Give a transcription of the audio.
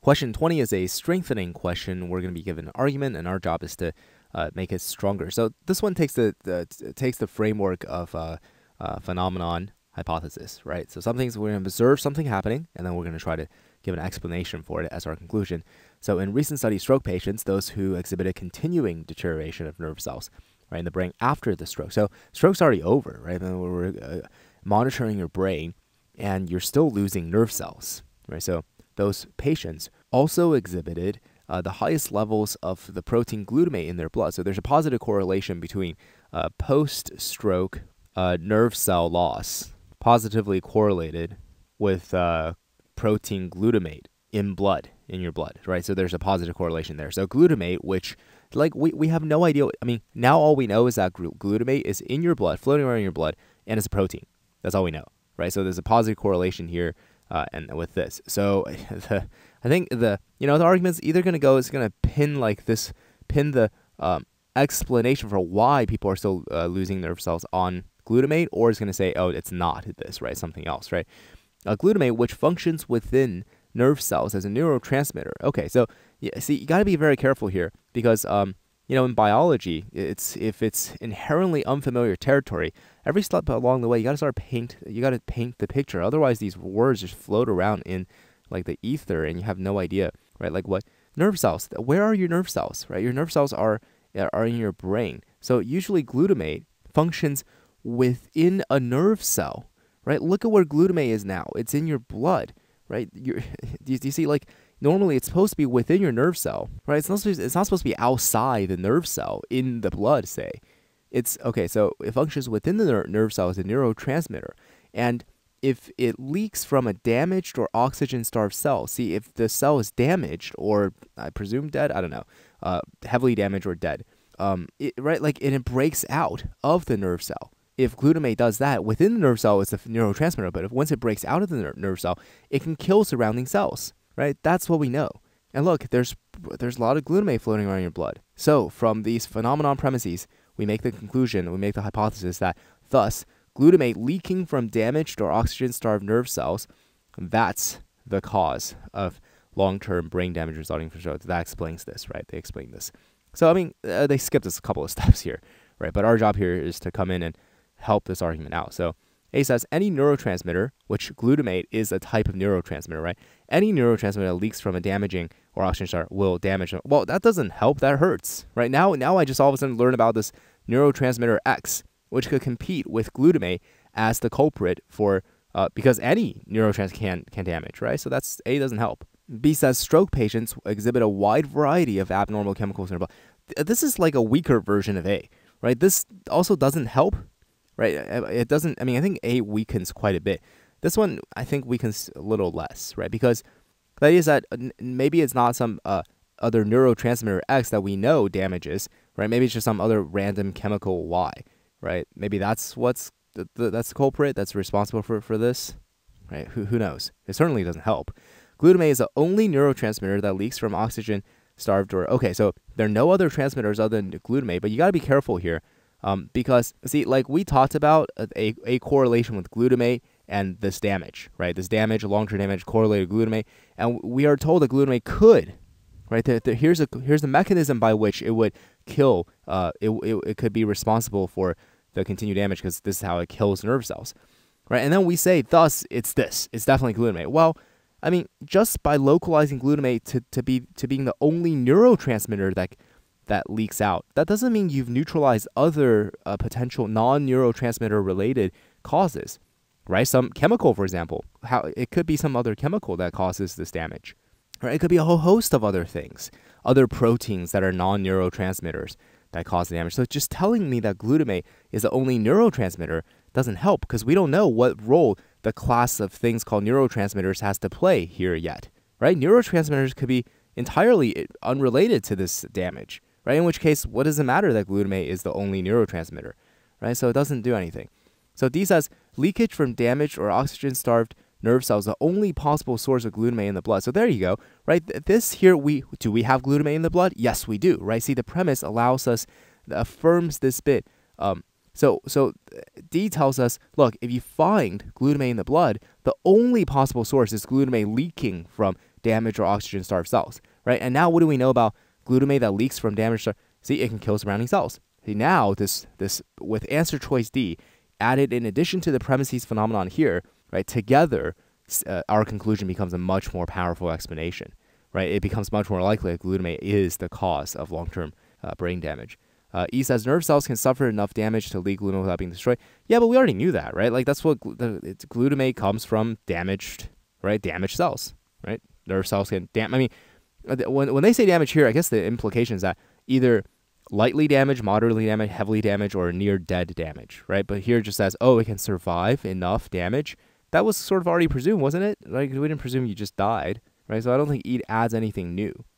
Question 20 is a strengthening question. We're going to be given an argument, and our job is to make it stronger. So this one takes the framework of phenomenon hypothesis, right? So some things we're going to observe something happening, and then we're going to try to give an explanation for it as our conclusion. So in recent study stroke patients, those who exhibited continuing deterioration of nerve cells, right, in the brain after the stroke. So stroke's already over, right? Then we're monitoring your brain, and you're still losing nerve cells, right? So those patients also exhibited the highest levels of the protein glutamate in their blood. So there's a positive correlation between post-stroke nerve cell loss, positively correlated with protein glutamate in your blood, right? So there's a positive correlation there. So glutamate, which like we have no idea. I mean, now all we know is that glutamate is in your blood, floating around in your blood, and it's a protein. That's all we know, right? So there's a positive correlation here. And with this, so I think the argument's either going to go, it's going to pin the explanation for why people are still losing nerve cells on glutamate, or it's going to say, oh, it's not this, right? Something else, right? Glutamate, which functions within nerve cells as a neurotransmitter. Okay, so yeah, see, you got to be very careful here because in biology, if it's inherently unfamiliar territory, every step along the way, you got to paint the picture. Otherwise, these words just float around in like the ether, and you have no idea, right? Like what nerve cells? Where are your nerve cells, right? Your nerve cells are in your brain. So usually, glutamate functions within a nerve cell, right? Look at where glutamate is now. It's in your blood, right? Do you see like? Normally, it's supposed to be within your nerve cell, right? It's not supposed to be outside the nerve cell in the blood, say. It's okay, so it functions within the nerve cell as a neurotransmitter. And if it leaks from a damaged or oxygen-starved cell, see, if the cell is damaged or I presume dead, I don't know, heavily damaged or dead, it breaks out of the nerve cell. If glutamate does that, within the nerve cell, it's a neurotransmitter, but once it breaks out of the nerve cell, it can kill surrounding cells. Right, that's what we know. And look, there's a lot of glutamate floating around in your blood. So from these phenomenon premises, we make the conclusion, we make the hypothesis that thus glutamate leaking from damaged or oxygen-starved nerve cells, that's the cause of long-term brain damage resulting from stroke. That explains this, right? They explain this. So I mean, they skipped us a couple of steps here, right? But our job here is to come in and help this argument out. So A says any neurotransmitter, which glutamate is a type of neurotransmitter, right? Any neurotransmitter that leaks from a damaging or oxygen star will damage them. Well, that doesn't help. That hurts, right? Now I just all of a sudden learn about this neurotransmitter X, which could compete with glutamate as the culprit for because any neurotransmitter can damage, right? So that's A doesn't help. B says stroke patients exhibit a wide variety of abnormal chemicals in their blood. This is like a weaker version of A, right? This also doesn't help. Right, it doesn't. I mean, I think A weakens quite a bit. This one, I think, weakens a little less, right? Because the idea is that maybe it's not some other neurotransmitter X that we know damages, right? Maybe it's just some other random chemical Y, right? Maybe that's that's the culprit that's responsible for this, right? Who knows? It certainly doesn't help. Glutamate is the only neurotransmitter that leaks from oxygen-starved or okay. So there are no other transmitters other than glutamate, but you got to be careful here. Because, see, like we talked about a correlation with glutamate and this damage, right? This damage, long-term damage, correlated with glutamate. And we are told that glutamate could, right? Here's the mechanism by which it would kill, it could be responsible for the continued damage because this is how it kills nerve cells, right? And then we say, thus, it's definitely glutamate. Well, I mean, just by localizing glutamate to being the only neurotransmitter that leaks out, that doesn't mean you've neutralized other potential non-neurotransmitter related causes, right? Some chemical, for example, how it could be some other chemical that causes this damage, right? It could be a whole host of other things, other proteins that are non-neurotransmitters that cause the damage. So just telling me that glutamate is the only neurotransmitter doesn't help because we don't know what role the class of things called neurotransmitters has to play here yet, right? Neurotransmitters could be entirely unrelated to this damage, right? In which case, what does it matter that glutamate is the only neurotransmitter, right? So it doesn't do anything. So D says leakage from damaged or oxygen-starved nerve cells, the only possible source of glutamate in the blood. So there you go, right? This here, do we have glutamate in the blood? Yes, we do, right? See, the premise allows us, affirms this bit. So D tells us, look, if you find glutamate in the blood, the only possible source is glutamate leaking from damaged or oxygen-starved cells, right? And now what do we know about glutamate that leaks from damaged cells? See, it can kill surrounding cells. See, now this with answer choice D added in addition to the premises phenomenon here, right? Together, our conclusion becomes a much more powerful explanation, right? It becomes much more likely that glutamate is the cause of long-term brain damage. E says nerve cells can suffer enough damage to leak glutamate without being destroyed. Yeah, but we already knew that, right? Like that's what glutamate comes from damaged cells, right? Nerve cells can I mean, when they say damage here, I guess the implication is that either lightly damaged, moderately damaged, heavily damaged, or near dead damage, right? But here it just says, oh, it can survive enough damage. That was sort of already presumed, wasn't it? Like we didn't presume you just died, right? So I don't think E adds anything new.